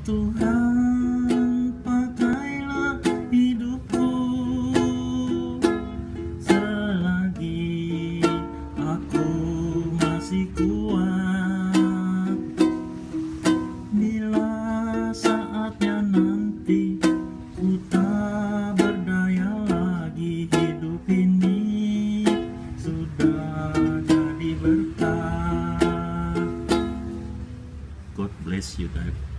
Tuhan, pakailah hidupku selagi aku masih kuat. Bila saatnya nanti ku tak berdaya lagi, hidup ini sudah jadi berkah. God bless you, Dad.